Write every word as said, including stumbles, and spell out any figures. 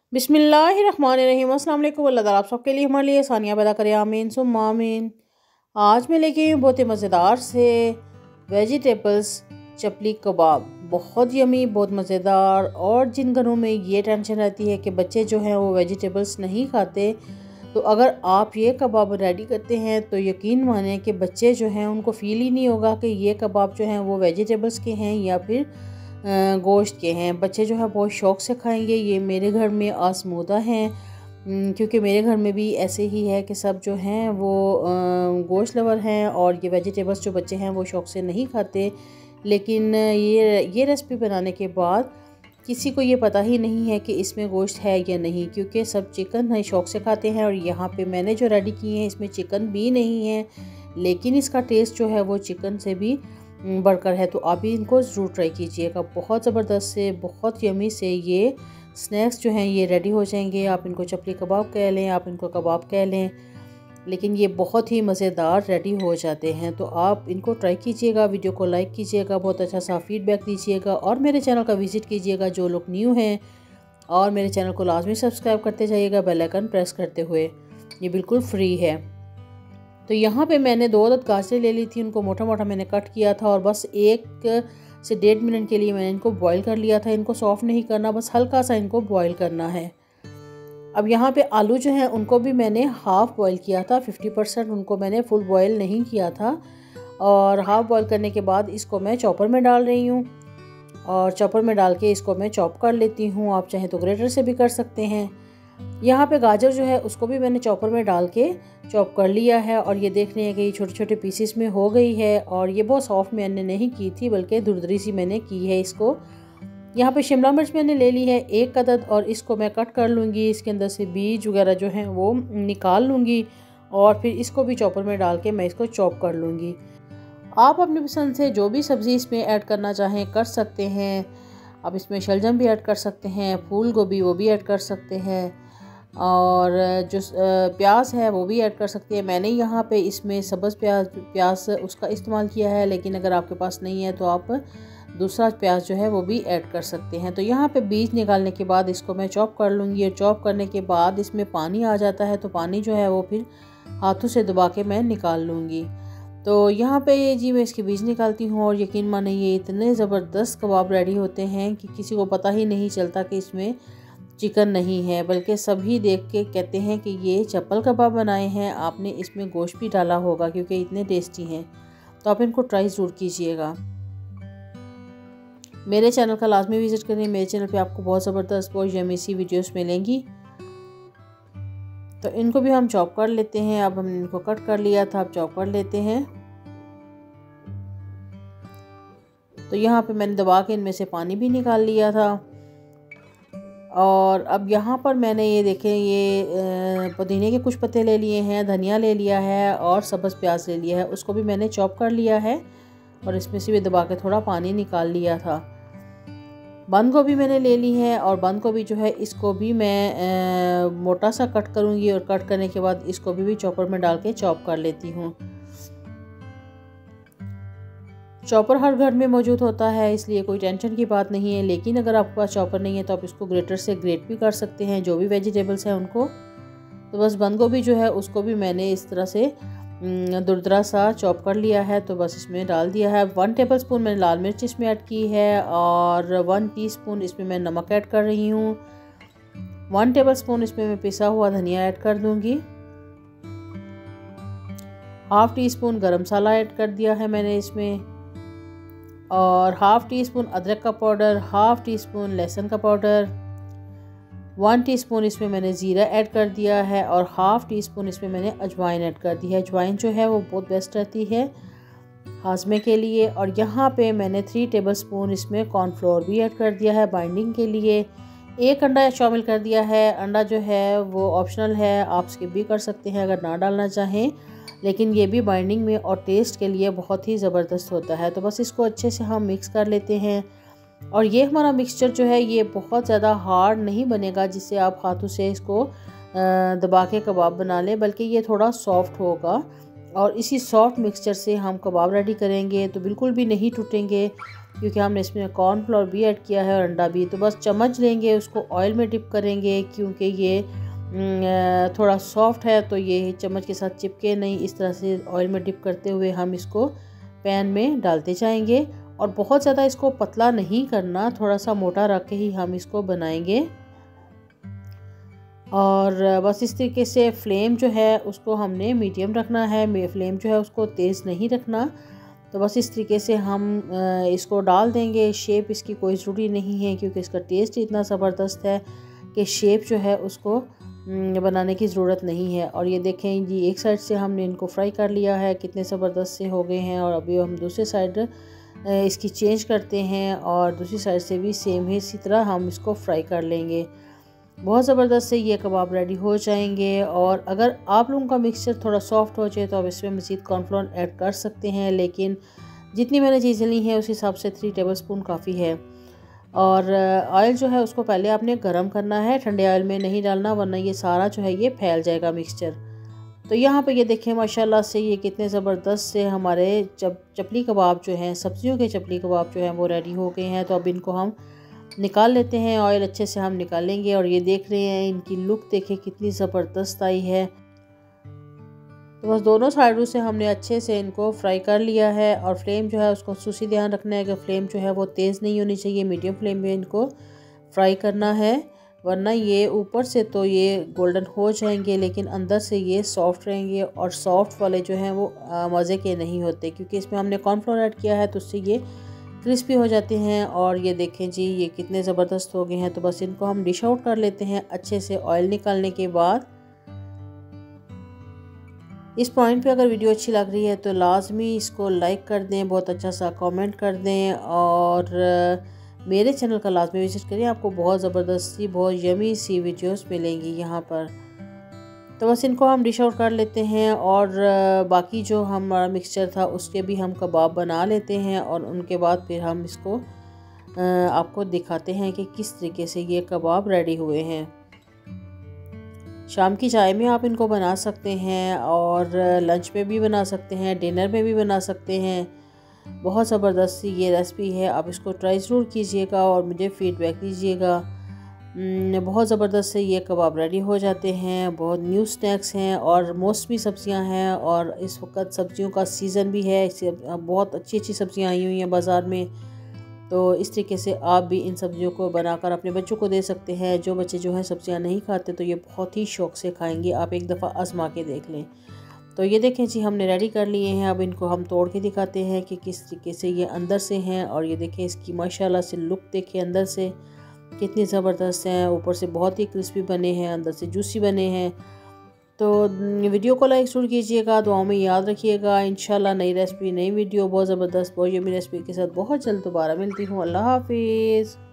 बिस्मिल्लाहिर्रहमानिर्रहीम। अस्सलाम वालेकुम। अल्लाह ताला आप सबके लिए हमारे लिए आसानियाँ पैदा करे, आमीन सुम्मा आमीन। आज मैं लेके आई हूँ बहुत ही मज़ेदार से वेजिटेबल्स चपली कबाब। बहुत यमी, बहुत मज़ेदार। और जिन घरों में ये टेंशन रहती है कि बच्चे जो हैं वो वेजिटेबल्स नहीं खाते, तो अगर आप ये कबाब रेडी करते हैं तो यकीन माने कि बच्चे जो हैं उनको फ़ील ही नहीं होगा कि ये कबाब जो हैं वो वेजिटेबल्स के हैं या फिर गोश्त के हैं। बच्चे जो है बहुत शौक़ से खाएंगे। ये मेरे घर में आजमूदा हैं, क्योंकि मेरे घर में भी ऐसे ही है कि सब जो हैं वो गोश्त लवर हैं और ये वेजिटेबल्स जो बच्चे हैं वो शौक़ से नहीं खाते। लेकिन ये ये रेसिपी बनाने के बाद किसी को ये पता ही नहीं है कि इसमें गोश्त है या नहीं, क्योंकि सब चिकन है शौक़ से खाते हैं। और यहाँ पे मैंने जो रेडी किए हैं इसमें चिकन भी नहीं है, लेकिन इसका टेस्ट जो है वो चिकन से भी बढ़कर है। तो आप भी इनको ज़रूर ट्राई कीजिएगा। बहुत ज़बरदस्त से, बहुत यमी से ये स्नैक्स जो हैं ये रेडी हो जाएंगे। आप इनको चपली कबाब कह लें, आप इनको कबाब कह लें, लेकिन ये बहुत ही मज़ेदार रेडी हो जाते हैं। तो आप इनको ट्राई कीजिएगा, वीडियो को लाइक कीजिएगा, बहुत अच्छा सा फीडबैक दीजिएगा और मेरे चैनल का विज़िट कीजिएगा जो लोग न्यू हैं, और मेरे चैनल को लाजमी सब्सक्राइब करते जाइएगा बेल आइकन प्रेस करते हुए। ये बिल्कुल फ्री है। तो यहाँ पे मैंने दो अदद गाजरें ले ली थी, उनको मोटा मोटा मैंने कट किया था और बस एक से डेढ़ मिनट के लिए मैंने इनको बॉईल कर लिया था। इनको सॉफ्ट नहीं करना, बस हल्का सा इनको बॉईल करना है। अब यहाँ पे आलू जो हैं उनको भी मैंने हाफ़ बॉईल किया था, फिफ्टी परसेंट उनको मैंने फुल बॉईल नहीं किया था। और हाफ़ बॉईल करने के बाद इसको मैं चॉपर में डाल रही हूँ, और चॉपर में डाल के इसको मैं चॉप कर लेती हूँ। आप चाहें तो ग्रेटर से भी कर सकते हैं। यहाँ पे गाजर जो है उसको भी मैंने चॉपर में डाल के चॉप कर लिया है, और ये देख रहे हैं कि ये छोटे छोटे पीसेस में हो गई है। और ये बहुत सॉफ्ट मैंने नहीं की थी, बल्कि दुरदरी सी मैंने की है इसको। यहाँ पे शिमला मिर्च मैंने ले ली है एक अदद, और इसको मैं कट कर लूँगी। इसके अंदर से बीज वगैरह जो हैं वो निकाल लूँगी, और फिर इसको भी चॉपर में डाल के मैं इसको चॉप कर लूँगी। आप अपनी पसंद से जो भी सब्ज़ी इसमें ऐड करना चाहें कर सकते हैं। आप इसमें शलजम भी ऐड कर सकते हैं, फूल गोभी वो भी ऐड कर सकते हैं, और जो प्याज है वो भी ऐड कर सकते हैं। मैंने यहाँ पे इसमें सब्ज़ प्याज प्याज उसका इस्तेमाल किया है, लेकिन अगर आपके पास नहीं है तो आप दूसरा प्याज जो है वो भी ऐड कर सकते हैं। तो यहाँ पे बीज निकालने के बाद इसको मैं चॉप कर लूँगी, और चॉप करने के बाद इसमें पानी आ जाता है, तो पानी जो है वो फिर हाथों से दबा के मैं निकाल लूँगी। तो यहाँ पे ये जी मैं इसके बीज निकालती हूँ, और यकीन माने ये इतने ज़बरदस्त कबाब रेडी होते हैं कि किसी को पता ही नहीं चलता कि इसमें चिकन नहीं है, बल्कि सभी देख के कहते हैं कि ये चप्पल कबाब बनाए हैं, आपने इसमें गोश्त भी डाला होगा, क्योंकि इतने टेस्टी हैं। तो आप इनको ट्राई ज़रूर कीजिएगा। मेरे चैनल का लाजमी विज़िट करें। मेरे चैनल पे आपको बहुत ज़बरदस्त बहुत यमी सी वीडियोस मिलेंगी। तो इनको भी हम चॉप कर लेते हैं। अब हमने इनको कट कर लिया था, अब चॉप कर लेते हैं। तो यहाँ पे मैंने दबा के इनमें से पानी भी निकाल लिया था। और अब यहाँ पर मैंने ये देखें, ये पुदीने के कुछ पत्ते ले लिए हैं, धनिया ले लिया है, और सब्ज़ प्याज ले लिया है, उसको भी मैंने चॉप कर लिया है, और इसमें से भी दबा के थोड़ा पानी निकाल लिया था। बंद गोभी मैंने ले ली है, और बंद गोभी जो है इसको भी मैं आ, मोटा सा कट करूँगी, और कट करने के बाद इसको भी, भी चॉपर में डाल के चॉप कर लेती हूँ। चॉपर हर घर में मौजूद होता है, इसलिए कोई टेंशन की बात नहीं है। लेकिन अगर आपके पास चॉपर नहीं है तो आप इसको ग्रेटर से ग्रेट भी कर सकते हैं, जो भी वेजिटेबल्स हैं उनको। तो बस बंद गोभी जो है उसको भी मैंने इस तरह से दुरदरा सा चॉप कर लिया है, तो बस इसमें डाल दिया है। वन टेबल स्पून मैंने लाल मिर्च इसमें ऐड की है, और वन टीस्पून इसमें मैं नमक ऐड कर रही हूँ। वन टेबल स्पून इसमें मैं पिसा हुआ धनिया ऐड कर दूँगी। हाफ़ टी स्पून गरम मसाला ऐड कर दिया है मैंने इसमें, और हाफ़ टी स्पून अदरक का पाउडर, हाफ़ टी स्पून लहसुन का पाउडर, वन टीस्पून इसमें मैंने ज़ीरा ऐड कर दिया है, और हाफ़ टी स्पून इसमें मैंने अजवाइन ऐड कर दी है। अजवाइन जो है वो बहुत बेस्ट रहती है हाजमे के लिए। और यहाँ पे मैंने थ्री टेबल स्पून इसमें कॉर्नफ्लोर भी ऐड कर दिया है बाइंडिंग के लिए। एक अंडा शामिल कर दिया है। अंडा जो है वो ऑप्शनल है, आप स्किप भी कर सकते हैं अगर ना डालना चाहें, लेकिन ये भी बाइंडिंग में और टेस्ट के लिए बहुत ही ज़बरदस्त होता है। तो बस इसको अच्छे से हम मिक्स कर लेते हैं। और ये हमारा मिक्सचर जो है ये बहुत ज़्यादा हार्ड नहीं बनेगा जिससे आप हाथों से इसको दबा के कबाब बना लें, बल्कि ये थोड़ा सॉफ्ट होगा। और इसी सॉफ्ट मिक्सचर से हम कबाब रेडी करेंगे तो बिल्कुल भी नहीं टूटेंगे। क्योंकि हमने इसमें कॉर्नफ्लोर भी ऐड किया है और अंडा भी। तो बस चम्मच लेंगे, उसको ऑयल में डिप करेंगे, क्योंकि ये थोड़ा सॉफ्ट है तो ये चम्मच के साथ चिपके नहीं। इस तरह से ऑयल में डिप करते हुए हम इसको पैन में डालते जाएंगे और बहुत ज़्यादा इसको पतला नहीं करना, थोड़ा सा मोटा रख के ही हम इसको बनाएंगे। और बस इस तरीके से फ्लेम जो है उसको हमने मीडियम रखना है, फ्लेम जो है उसको तेज़ नहीं रखना। तो बस इस तरीके से हम इसको डाल देंगे। शेप इसकी कोई ज़रूरी नहीं है क्योंकि इसका टेस्ट इतना ज़बरदस्त है कि शेप जो है उसको बनाने की ज़रूरत नहीं है। और ये देखें जी, एक साइड से हमने इनको फ्राई कर लिया है, कितने ज़बरदस्त से हो गए हैं। और अभी हम दूसरी साइड इसकी चेंज करते हैं और दूसरी साइड से भी सेम ही इसी तरह हम इसको फ्राई कर लेंगे। बहुत ज़बरदस्त से ये कबाब रेडी हो जाएंगे। और अगर आप लोगों का मिक्सचर थोड़ा सॉफ्ट हो जाए तो आप इसमें मज़ीद कॉर्नफ्लोर ऐड कर सकते हैं, लेकिन जितनी मैंने चीज़ें ली हैं उस हिसाब से थ्री टेबल स्पून काफ़ी है। और ऑयल जो है उसको पहले आपने गरम करना है, ठंडे ऑयल में नहीं डालना, वरना ये सारा जो है ये फैल जाएगा मिक्सचर। तो यहाँ पे ये देखें माशाल्लाह से ये कितने ज़बरदस्त से हमारे चप चपली कबाब जो हैं, सब्जियों के चपली कबाब जो हैं वो रेडी हो गए हैं। तो अब इनको हम निकाल लेते हैं, ऑयल अच्छे से हम निकालेंगे। और ये देख रहे हैं इनकी लुक देखें कितनी ज़बरदस्त आई है। तो बस दोनों साइडों से हमने अच्छे से इनको फ्राई कर लिया है। और फ्लेम जो है उसको सूसी ध्यान रखना है कि फ्लेम जो है वो तेज़ नहीं होनी चाहिए, मीडियम फ्लेम में इनको फ्राई करना है, वरना ये ऊपर से तो ये गोल्डन हो जाएंगे लेकिन अंदर से ये सॉफ्ट रहेंगे। और सॉफ्ट वाले जो हैं वो मज़े के नहीं होते, क्योंकि इसमें हमने कॉर्नफ्लोर ऐड किया है तो उससे ये क्रिस्पी हो जाते हैं। और ये देखें जी, ये कितने ज़बरदस्त हो गए हैं। तो बस इनको हम डिश आउट कर लेते हैं अच्छे से ऑयल निकालने के बाद। इस पॉइंट पे अगर वीडियो अच्छी लग रही है तो लाजमी इसको लाइक कर दें, बहुत अच्छा सा कमेंट कर दें और मेरे चैनल का लाजमी विजिट करें। आपको बहुत ज़बरदस्त सी, बहुत यमी सी वीडियोस मिलेंगी यहाँ पर। तो बस इनको हम डिश आउट कर लेते हैं और बाकी जो हमारा मिक्सचर था उसके भी हम कबाब बना लेते हैं और उनके बाद फिर हम इसको आपको दिखाते हैं कि किस तरीके से ये कबाब रेडी हुए हैं। शाम की चाय में आप इनको बना सकते हैं और लंच में भी बना सकते हैं, डिनर में भी बना सकते हैं। बहुत ज़बरदस्त सी ये रेसिपी है, आप इसको ट्राई ज़रूर कीजिएगा और मुझे फ़ीडबैक दीजिएगा। बहुत ज़बरदस्त से ये कबाब रेडी हो जाते हैं। बहुत न्यू स्नैक्स हैं और मौसमी सब्जियां हैं और इस वक्त सब्जियों का सीज़न भी है, बहुत अच्छी अच्छी सब्जियां आई हुई हैं बाज़ार में। तो इस तरीके से आप भी इन सब्जियों को बनाकर अपने बच्चों को दे सकते हैं। जो बच्चे जो है सब्जियां नहीं खाते तो ये बहुत ही शौक़ से खाएंगे, आप एक दफ़ा आजमा के देख लें। तो ये देखें जी, हमने रेडी कर लिए हैं। अब इनको हम तोड़ के दिखाते हैं कि किस तरीके से ये अंदर से हैं। और ये देखें इसकी माशाल्लाह से लुक देखें, अंदर से कितनी ज़बरदस्त हैं, ऊपर से बहुत ही क्रिस्पी बने हैं, अंदर से जूसी बने हैं। तो वीडियो को लाइक ज़रूर कीजिएगा, दुआओं में याद रखिएगा। इंशाल्लाह नई रेसिपी, नई वीडियो, बहुत ज़बरदस्त बहुत यम्मी रेसिपी के साथ बहुत जल्द दोबारा मिलती हूँ। अल्लाह हाफिज़।